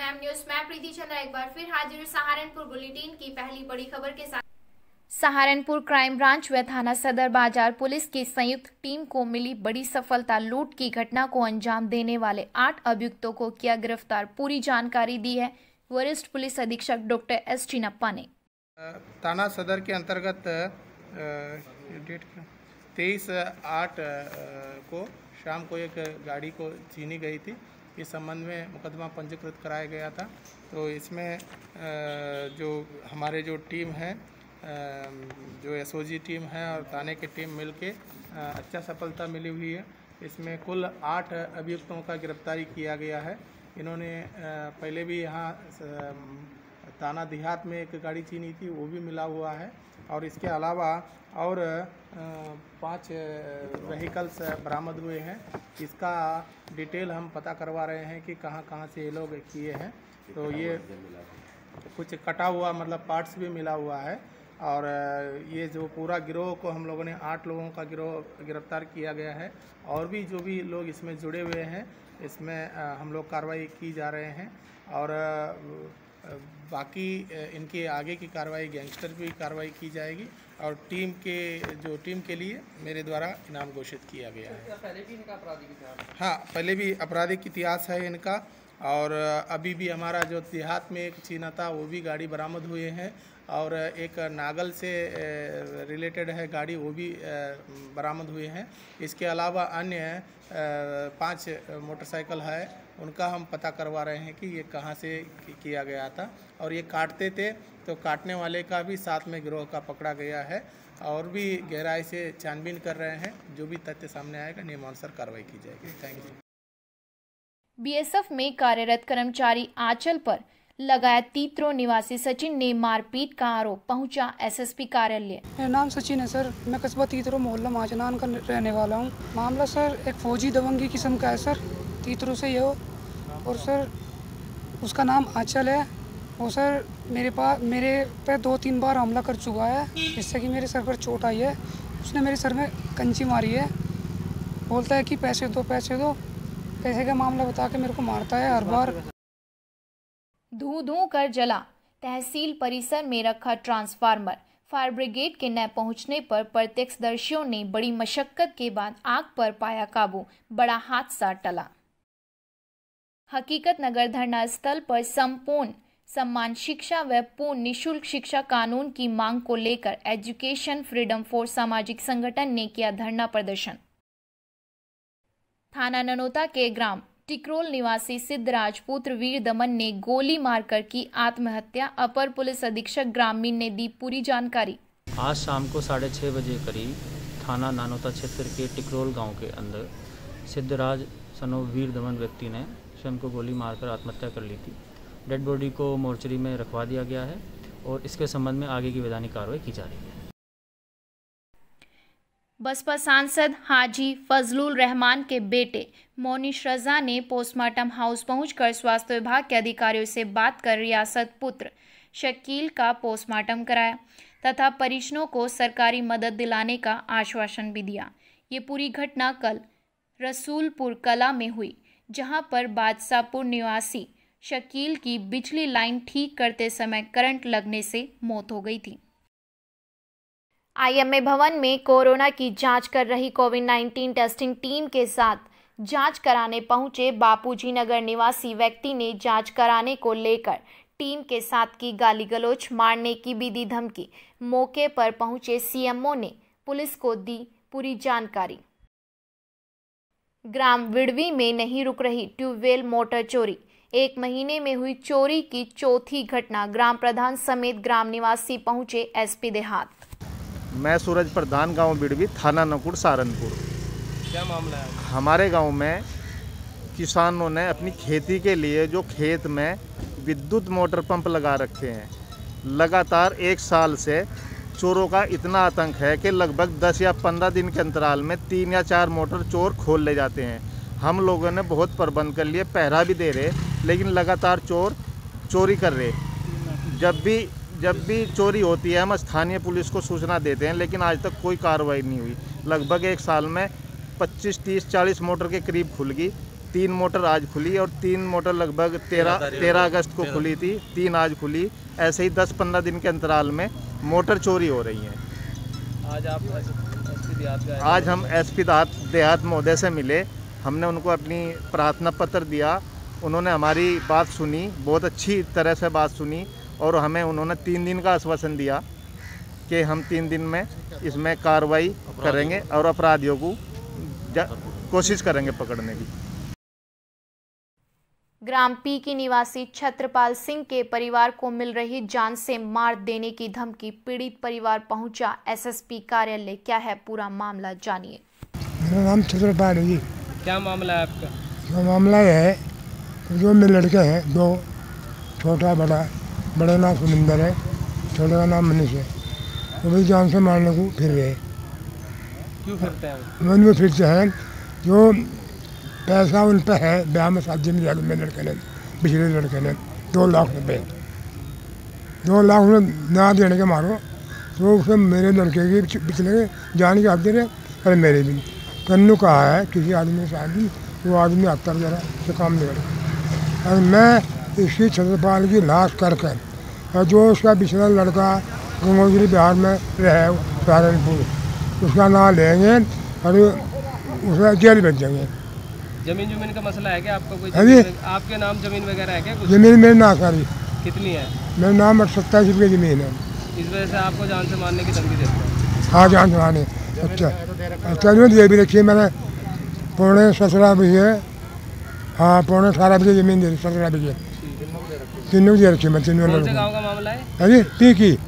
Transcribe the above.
Prime news में प्रीति चंद्रा एक बार फिर हाजिर सहारनपुर बुलेटिन की पहली बड़ी खबर के साथ। सहारनपुर क्राइम ब्रांच व थाना सदर बाजार पुलिस की संयुक्त टीम को मिली बड़ी सफलता। लूट की घटना को अंजाम देने वाले 8 अभियुक्तों को किया गिरफ्तार। पूरी जानकारी दी है वरिष्ठ पुलिस अधीक्षक डॉक्टर एस चिनप्पा ने। थाना सदर के अंतर्गत डेट 23/8 को शाम को एक गाड़ी को छीनी गई थी। इस संबंध में मुकदमा पंजीकृत कराया गया था। तो इसमें जो हमारे जो टीम है, जो एसओजी टीम है और थाने की टीम मिलके अच्छा सफलता मिली हुई है। इसमें कुल 8 अभियुक्तों का गिरफ्तारी किया गया है। इन्होंने पहले भी यहाँ थाना देहात में एक गाड़ी छीनी थी, वो भी मिला हुआ है। और इसके अलावा और 5 व्हीकल्स बरामद हुए हैं। इसका डिटेल हम पता करवा रहे हैं कि कहाँ कहाँ से ये लोग किए हैं। तो ये कुछ कटा हुआ मतलब पार्ट्स भी मिला हुआ है। और ये जो पूरा गिरोह को हम लोगों ने 8 लोगों का गिरोह गिरफ्तार किया गया है। और भी जो भी लोग इसमें जुड़े हुए हैं, इसमें हम लोग कार्रवाई की जा रहे हैं। और बाकी इनके आगे की कार्रवाई गैंगस्टर भी कार्रवाई की जाएगी। और टीम के लिए मेरे द्वारा इनाम घोषित किया गया है। पहले भी इनका आपराधिक इतिहास? हाँ, पहले भी आपराधिक इतिहास है इनका। और अभी भी हमारा जो देहात में एक छीना था वो भी गाड़ी बरामद हुए हैं। और एक नागल से रिलेटेड है गाड़ी, वो भी बरामद हुए हैं। इसके अलावा अन्य 5 मोटरसाइकिल है, उनका हम पता करवा रहे हैं कि ये कहाँ से किया गया था। और ये काटते थे तो काटने वाले का भी साथ में गिरोह का पकड़ा गया है। और भी गहराई से छानबीन कर रहे हैं। जो भी तथ्य सामने आएगा नियमानुसार कार्रवाई की जाएगी। Thank you. बीएसएफ में कार्यरत कर्मचारी आंचल पर लगाया तीतरो निवासी सचिन ने मारपीट का आरोप। पहुंचा एसएसपी कार्यालय। मेरा नाम सचिन है सर। मैं कस्बा तीतरो मोहल्ला माचनान का रहने वाला हूं। मामला सर एक फौजी दबंगी किस्म का है सर, तीतरो से ये हो। और सर उसका नाम आंचल है। वो सर मेरे पे 2-3 बार हमला कर चुका है, जिससे कि मेरे सर पर चोट आई है। उसने मेरे सर में कंची मारी है। बोलता है कि पैसे दो पैसे का मामला बता के मेरे को मारता है हर बार। धू कर जला। तहसील परिसर में रखा ट्रांसफार्मर। फायर ब्रिगेड के न पहुंचने पर प्रत्यक्षदर्शियों ने बड़ी मशक्कत के बाद आग पर पाया काबू। बड़ा हादसा टला। हकीकत नगर धरना स्थल पर संपूर्ण सम्मान शिक्षा व पूर्ण निःशुल्क शिक्षा कानून की मांग को लेकर एजुकेशन फ्रीडम फोर्स सामाजिक संगठन ने किया धरना प्रदर्शन। थाना ननोता के ग्राम टिकरोल निवासी सिद्धराज पुत्र वीर दमन ने गोली मारकर की आत्महत्या। अपर पुलिस अधीक्षक ग्रामीण ने दी पूरी जानकारी। आज शाम को 6:30 बजे करीब थाना नानोता क्षेत्र के टिकरोल गांव के अंदर सिद्धराज सनो वीर दमन व्यक्ति ने स्वयं को गोली मारकर आत्महत्या कर ली थी। डेड बॉडी को मोर्चरी में रखवा दिया गया है और इसके संबंध में आगे की वैधानिक कार्रवाई की जा रही है। बसपा सांसद हाजी फजलुल रहमान के बेटे मोनिश रजा ने पोस्टमार्टम हाउस पहुंचकर स्वास्थ्य विभाग के अधिकारियों से बात कर रियासत पुत्र शकील का पोस्टमार्टम कराया तथा परिजनों को सरकारी मदद दिलाने का आश्वासन भी दिया। ये पूरी घटना कल रसूलपुर कला में हुई, जहां पर बादशाहपुर निवासी शकील की बिजली लाइन ठीक करते समय करंट लगने से मौत हो गई थी। आईएमए भवन में कोरोना की जांच कर रही कोविड-19 टेस्टिंग टीम के साथ जांच कराने पहुंचे बापूजी नगर निवासी व्यक्ति ने जांच कराने को लेकर टीम के साथ की गाली गलौज, मारने की भी दी धमकी। मौके पर पहुंचे सीएमओ ने पुलिस को दी पूरी जानकारी। ग्राम विड़वी में नहीं रुक रही ट्यूबवेल मोटर चोरी। 1 महीने में हुई चोरी की चौथी घटना। ग्राम प्रधान समेत ग्राम निवासी पहुंचे एसपी देहात। मैं सूरज प्रधान, गांव बिड़वी, थाना नकुड़, सहारनपुर। क्या मामला है? हमारे गांव में किसानों ने अपनी खेती के लिए जो खेत में विद्युत मोटर पंप लगा रखे हैं, लगातार 1 साल से चोरों का इतना आतंक है कि लगभग 10 या 15 दिन के अंतराल में 3 या 4 मोटर चोर खोल ले जाते हैं। हम लोगों ने बहुत प्रबंध कर लिए, पहरा भी दे रहे, लेकिन लगातार चोर चोरी कर रहे। जब भी चोरी होती है हम स्थानीय पुलिस को सूचना देते हैं, लेकिन आज तक कोई कार्रवाई नहीं हुई। लगभग 1 साल में 25, 30, 40 मोटर के करीब खुल गई। 3 मोटर आज खुली और 3 मोटर लगभग 13 अगस्त को खुली थी, 3 आज खुली। ऐसे ही 10-15 दिन के अंतराल में मोटर चोरी हो रही हैं। आज हम एसपी देहात महोदय से मिले, हमने उनको अपनी प्रार्थना पत्र दिया। उन्होंने हमारी बात सुनी, बहुत अच्छी तरह से बात सुनी और हमें उन्होंने 3 दिन का आश्वासन दिया कि हम 3 दिन में इसमें कार्रवाई करेंगे और अपराधियों को कोशिश करेंगे पकड़ने की। ग्राम पी की निवासी छत्रपाल सिंह के परिवार को मिल रही जान से मार देने की धमकी, पीड़ित परिवार पहुंचा एसएसपी कार्यालय। क्या है पूरा मामला, जानिए। मेरा नाम छत्रपाल है जी। क्या मामला है आपका? जो मामला है, जो मेरे लड़के हैं 2, छोटा बड़ा। बड़े नाम सुनिंदर है, छोटे का नाम मनीष है। वो भी जान से मारने को फिर रहे। क्यों फिरते हैं? वो फिरते हैं, जो पैसा उन पर है, ब्याह में शादी में दिया मेरे लड़के ने, पिछले लड़के ने 2 लाख रुपये। 2 लाख रुपये ना देने के मारो तो उसे मेरे लड़के की पिछले जान के हाथ रहे और मेरे भी। कन्नू कहा है किसी आदमी से शादी, वो आदमी आता जरा से काम निकले। और मैं इसी छत्रपाल की लाश करके, और जो उसका पिछला लड़का गंगोत्री बिहार में रहे सहारनपुर, उसका नाम लेंगे और उसे जेल भेज देंगे। जमीन का मसला है क्या आपका? कोई आपके नाम जमीन वगैरह है क्या? कुछ जमीन मेरे नाम सारी। कितनी है? मेरे नाम 27 रुपये ज़मीन है। इस वजह से आपको जान से मारने की धमकी देते हैं? हाँ, जान से मारने। अच्छा ये भी रखी है मैंने, 17.5 बजे। हाँ, 17.5 बजे ज़मीन दे दी, 17 बजे। तीनों दे रखी मैं, तीनों। कौन से गाँव का मामला है? अरे पी की।